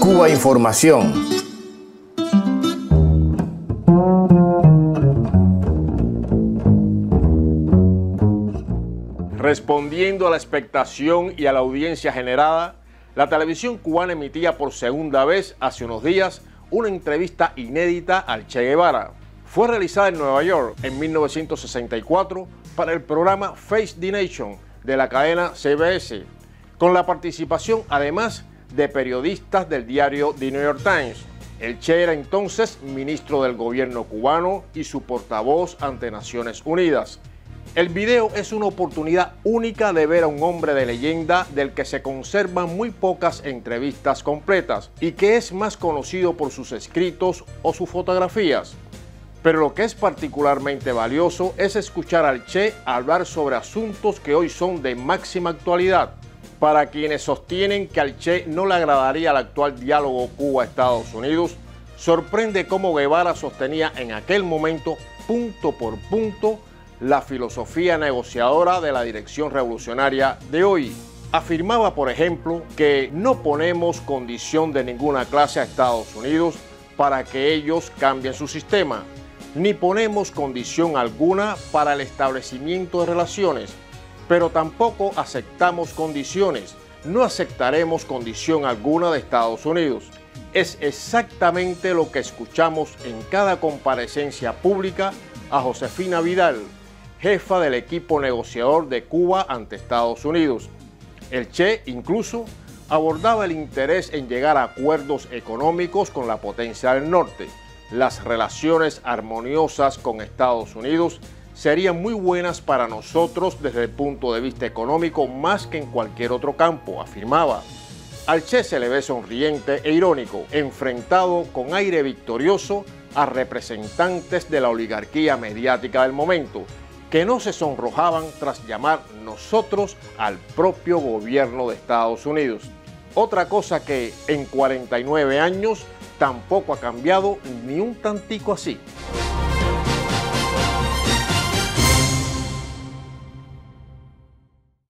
Cuba Información. Respondiendo a la expectación y a la audiencia generada, la televisión cubana emitía por segunda vez hace unos días una entrevista inédita al Che Guevara. Fue realizada en Nueva York en 1964 para el programa Face the Nation de la cadena CBS, con la participación además de periodistas del diario The New York Times. El Che era entonces ministro del gobierno cubano y su portavoz ante Naciones Unidas. El video es una oportunidad única de ver a un hombre de leyenda del que se conservan muy pocas entrevistas completas y que es más conocido por sus escritos o sus fotografías. Pero lo que es particularmente valioso es escuchar al Che hablar sobre asuntos que hoy son de máxima actualidad. Para quienes sostienen que al Che no le agradaría el actual diálogo Cuba-Estados Unidos, sorprende cómo Guevara sostenía en aquel momento, punto por punto, la filosofía negociadora de la dirección revolucionaria de hoy. Afirmaba, por ejemplo, que no ponemos condición de ninguna clase a Estados Unidos para que ellos cambien su sistema, ni ponemos condición alguna para el establecimiento de relaciones, pero tampoco aceptamos condiciones, no aceptaremos condición alguna de Estados Unidos. Es exactamente lo que escuchamos en cada comparecencia pública a Josefina Vidal, jefa del equipo negociador de Cuba ante Estados Unidos. El Che incluso abordaba el interés en llegar a acuerdos económicos con la potencia del norte. Las relaciones armoniosas con Estados Unidos serían muy buenas para nosotros desde el punto de vista económico más que en cualquier otro campo, afirmaba. Al Che se le ve sonriente e irónico, enfrentado con aire victorioso a representantes de la oligarquía mediática del momento, que no se sonrojaban tras llamar nosotros al propio gobierno de Estados Unidos. Otra cosa que en 49 años tampoco ha cambiado ni un tantico así.